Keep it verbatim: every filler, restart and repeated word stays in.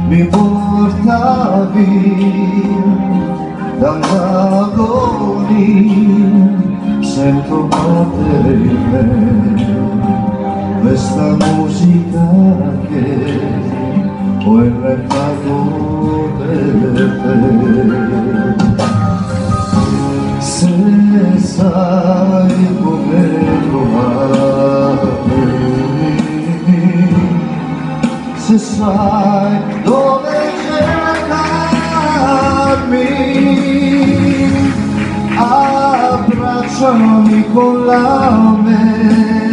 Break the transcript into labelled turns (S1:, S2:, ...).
S1: mi porta via dal vagone, sento battere in me questa musica che ho inventato per te. Se sai come trovarmi, se sai dove cercarmi, abbracciami con la mente